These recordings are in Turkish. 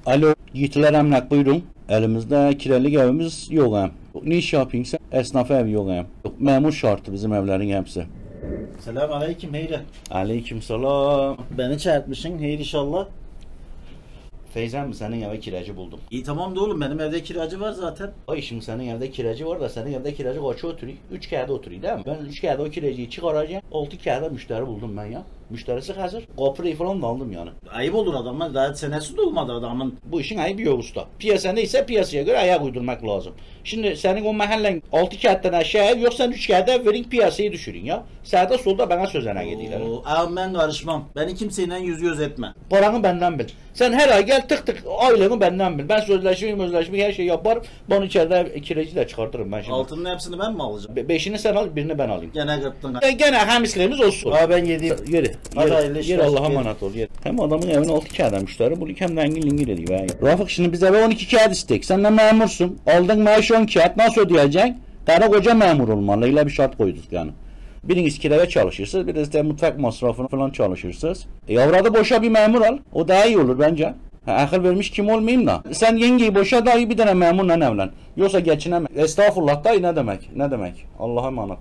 Alo, Yiğitler Emlak buyurun. Elimizde kiralık evimiz yok hem. Ne iş yapayım sen? Esnaf ev yok hem. Memur şartı bizim evlerin hepsi. Selam aleyküm Heyri. Aleykümselam. Beni çağırtmışsın Heyri inşallah. Feyzem mi senin eve kiracı buldum. İyi tamam da oğlum benim evde kiracı var zaten. Ay şimdi senin evde kiracı var da senin evde kiracı kaça oturuyor? 3 kağıda oturuyor değil mi? Ben 3 kağıda o kiracıyı çıkaracağım. 6 kağıda müşteri buldum ben ya. Müşterisi hazır. Kapırayı falan da aldım yani. Ayıp olur adamlar daha senesi de olmadı adamın. Bu işin ayıbı yok usta. Piyasa neyse piyasaya göre ayak uydurmak lazım. Şimdi senin o mahallen 6 kağıttan aşağı ev yok, sen 3 kağıda verin piyasayı düşürün ya. Sağda solda bana sözene gidiyorlar. Ağam ben karışmam. Beni kimseyle yüz göz etme. Paranı benden bil. Sen her ay gel tık tık aylığını benden bil. Ben sözleşmeyi her şeyi yaparım. Bunu içeride kiracı da çıkartırım ben şimdi. Altının hepsini ben mi alacağım? Beşini sen al, birini ben alayım. Gene gırttın. Gene hemislerimiz olsun. Aa ben yediğim. Yeri. Hadi hayırlı Yeri işler. Allah'a emanet ol. Yeri. Hem adamın evine 6 kağıda müşteri. Bu hem dengin lingir ediyor. Rafık şimdi biz eve 12 kağıt istek. Sen de memursun. Aldın maaş 10 kağıt. Nasıl ödeyeceksin? Karı koca memur olmalı. İlla bir şart koyduk yani. Biriniz kiraya çalışırsınız. Biriniz de mutfak masrafını falan çalışırsınız. Yavradı boşa bir memur al. O daha iyi olur bence. Akıl vermiş kim olmayayım da. Sen yengeyi boşa dahi bir tane memurla evlen. Yoksa geçinemez. Estağfurullah dayı ne demek? Ne demek? Allah'a emanet.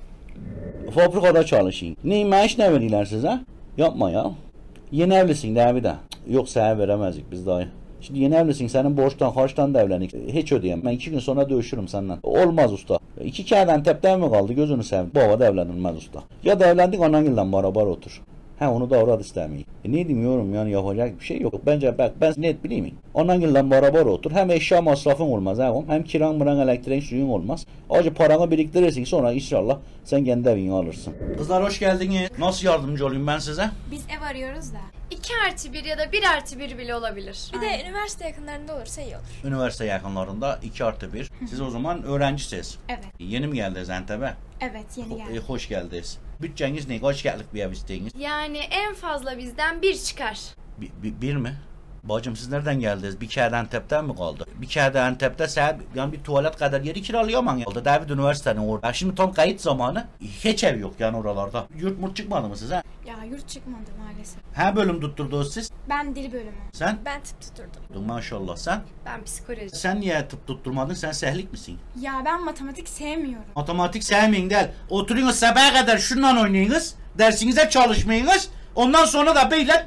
Fabrikada çalışayım. Ne maaş ne verirler size? Yapma ya. Yeni evlisin de bir de. Yok sana veremezdik biz dayı. Şimdi yeni evlisin, senin borçtan harçtan da evlendik. Hiç ödeyemem. Ben 2 gün sonra dövüşürüm senden. Olmaz usta. 2 kağıdan tepten mi kaldı gözünü seveyim. Bu havada evlenilmez usta. Ya da evlendik anan yıldan beraber otur. Onu da avrat istemeyin. Ne demiyorum yani yapacak bir şey yok. Bence bak ben net bileyim. Anan yıldan beraber otur. Hem eşya masrafın olmaz hem kiran mıran elektriğin suyun olmaz. Acı paranı biriktirirsin sonra inşallah sen kendi evini alırsın. Kızlar hoş geldiniz. Nasıl yardımcı olayım ben size? Biz ev arıyoruz da. 2+1 ya da 1+1 bile olabilir. Bir de üniversite yakınlarında olursa iyi olur. Üniversite yakınlarında 2+1. Siz o zaman öğrencisiniz. Evet. Yeni mi geldiniz Antep'e? Evet, yeni geldi. Hoş geldiniz. Bütçeniz ne? Kaç kağıtlık bir ev isteğiniz? Yani en fazla bizden 1 çıkar. Bir mi? Bacım siz nereden geldiniz? Bir kağıt Antep'ten mi kaldı? Bir kağıt Antep'te sen yani bir tuvalet kadar yeri kiralayamam ya. David Üniversite'nin orada. Ya şimdi tam kayıt zamanı. Hiç ev yok yani oralarda. Yurt murt çıkmadı mı size? Ya yurt çıkmadı maalesef. Ha bölüm tutturdunuz siz? Ben dil bölümü. Sen? Ben tıp tuturdum. Maşallah sen? Ben psikoloji. Sen niye tıp tutturmadın? Sen sehlik misin? Ya ben matematik sevmiyorum. Matematik sevmeyin değil. Oturuyorsunuz sabaha kadar şundan oynayınız. Dersinize çalışmayınız. Ondan sonra da böyle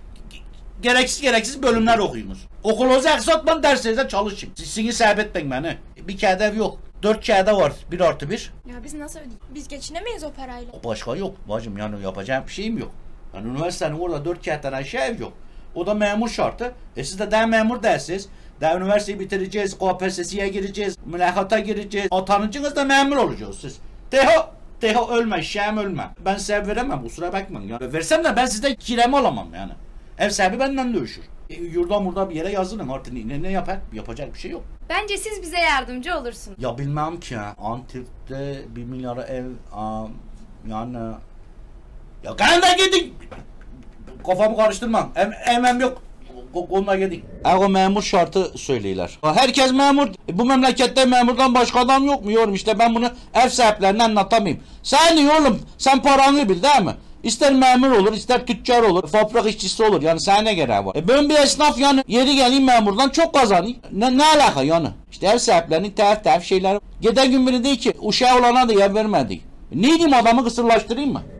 gereksiz bölümler okuyunuz. Okulunuzu aksatmayın, dersinize çalışın. Sizini sebetmeyin beni. Bir kağıt ev yok. 4 kağıda var. 1+1. Ya biz nasıl ödeyeceğiz? Biz geçinemeyiz o parayla. Başka yok bacım yani yapacağım bir şeyim yok. Yani üniversitenin orada 4 kağıttan aşağı ev yok. O da memur şartı. Siz de daha memur dersiniz. Daha üniversiteyi bitireceğiz, KPSS'ye gireceğiz, mülakata gireceğiz. Atanıcınız da memur olacağız siz. Teho ölme, şem ölme. Ben size veremem, kusura bakmayın ya. Versem de ben sizden kiremi alamam yani. Ev sahibi benden dövüşür. Yurda murda bir yere yazılın artık ne yapar? Yapacak bir şey yok. Bence siz bize yardımcı olursunuz. Ya bilmem ki ya. Antep'te 1 milyara ev yani... Ya kanka gidin! Kafamı karıştırmam. Emem yok. Onunla gidin. O memur şartı söyleyiler. Herkes memur. Bu memlekette memurdan başka adam yok mu? Yorum işte ben bunu ev sahiplerine anlatamayayım. Sen ne oğlum? Sen paranı bil değil mi? İster memur olur, ister tüccar olur, fabrika işçisi olur. Yani sana ne gereği var? Ben bir esnaf yani yeri geleyim memurdan çok kazanayım. Ne alaka yani? İşte ev sahiplerinin tehaf şeyler. Geçen gün biri değil ki uşağı olana da yer vermedi. Ne diyeyim adamı kısırlaştırayım mı?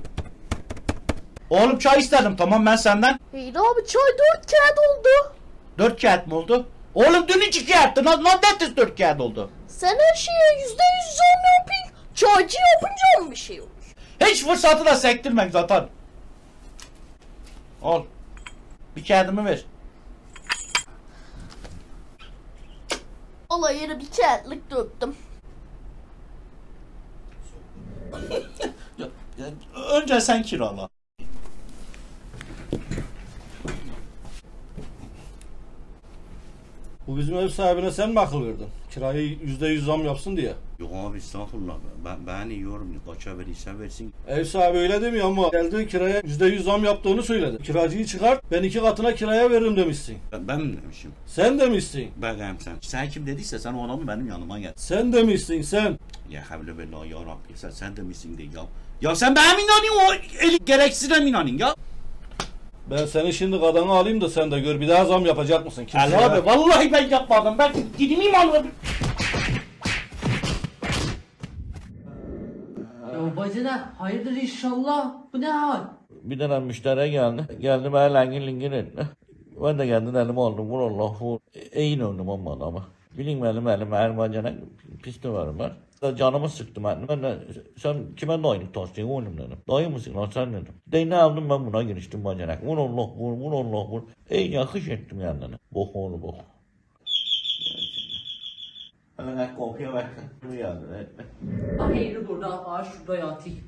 Oğlum çay istedim tamam ben senden. İyi abi çay 4 kağıt oldu. 4 kağıt mı oldu? Oğlum dün 2 kağıttı. Nasıl 4 kağıt oldu? Sen her şeye %100 zam yapayım. Çaycı yapınca bir şey olur. Hiç fırsatı da sektirmek zaten. Al. Bir kağıdımı ver. Olay yere bir kağıtlık döktüm. Önce sen kirala. Bu bizim ev sahibine sen mi akıl verdin? Kirayı %100 zam yapsın diye. Yok abi estağfurullah. Ben yiyorum. Kaça verirsen versin. Ev sahibi öyle demiyor ama geldiği kiraya %100 zam yaptığını söyledi. Kiracıyı çıkart, ben 2 katına kiraya veririm demişsin. Ben mi demişim? Sen demişsin. Ben sen. Sen kim dediyse sen o adamı benim yanıma gel. Sen demişsin sen. Ya havle bella ya Rabbi sen demişsin de ya. Ya sen benim inanıyorsun o gereksiz inanıyorsun ya. Ben seni şimdi kadına alayım da sen de gör bir daha zam yapacak mısın? Ali abi vallahi ben yapmadım. Ben gideyim anladım. Ya bacana hayırdır inşallah. Bu ne hal? Bir tane müşteri geldi. Geldi bana langir lingir etti. Ben de geldim elime aldım. Vur Allah vur. İyi döndüm ama adamı. Bilin benim elime her bacana pisti var. Canımı sıktım ben de sen kime dayılık taşıyın oğlum dedim. Dayı mısın lan sen dedim. De ne yaptım ben buna giriştim bacanak. Vur Allah vur vur Allah vur. Yakış ettim kendine. Bok oğlu bok. Hemen kopya ver. Bu geldi. Hayırlı burada. Şurada yatayım.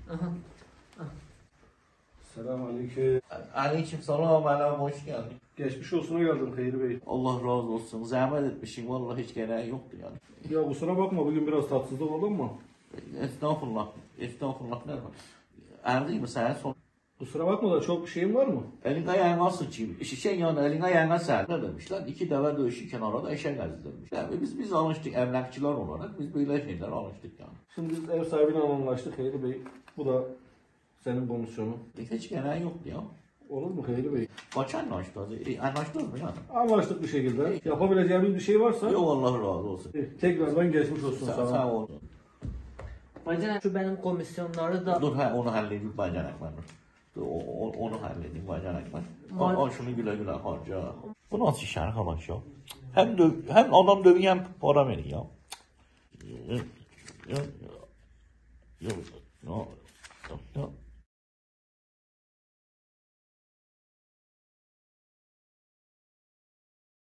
Selamünaleyküm. Aleyküm selam aleyküm hoş geldin. Geçmiş olsuna geldim Hayri Bey. Allah razı olsun. Zahmet etmişsin. Vallahi hiç gereği yoktu yani. Ya kusura bakma bugün biraz tatsızlık oldu mu? Estağfurullah. Estağfurullah. Ne var? Erdin mi sen son? Kusura bakma da çok bir şeyin var mı? Elin ayağına sıçayım. Şey yani elin ayağına ser. Ne demişler? İki deve dövüşürken arada eşek ezdi demiş. Yani biz alıştık emlakçılar olarak. Biz böyle şeyler alıştık yani. Şimdi biz ev sahibiyle anlaştık Hayri Bey. Bu da senin komisyonun. Hiç gereği yoktu ya. Olur mu Hayri Bey? Kaç anlaştınız? Anlaştınız mı yani? Anlaştık bir şekilde. Yapabileceğimiz bir şey varsa Yok Allah razı olsun. tekrardan geçmiş olsun Sağ sana. ol. Bacana şu benim komisyonları da... Dur onu halledeyim bacanak ben. Dur, onu halledeyim bacanak ben. Al şunu güle güle harca. Bu nasıl iş arkadaş ya? Hem adam dövüyor hem para veriyor. Ya.